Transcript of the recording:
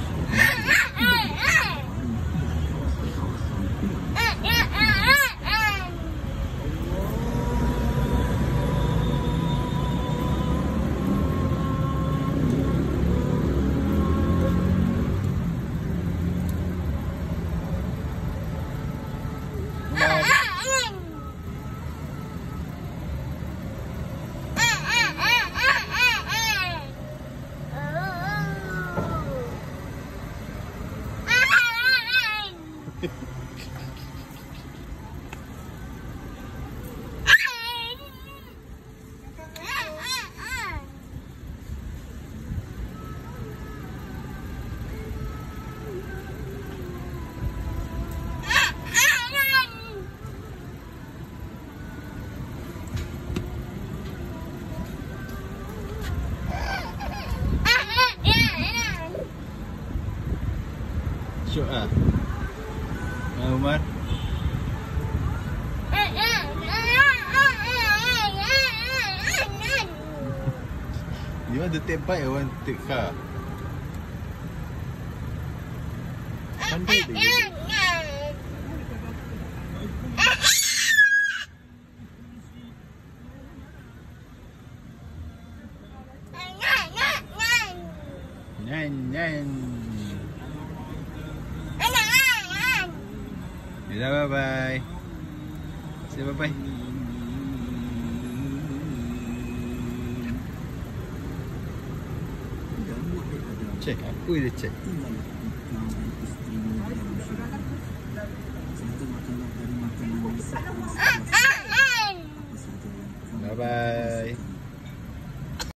Syok lah. Umar. You want to take bike or want to take car? Pandai dia. Nyan. Dah bye-bye. Say bye-bye. Cek, aku dia cek. Bye-bye.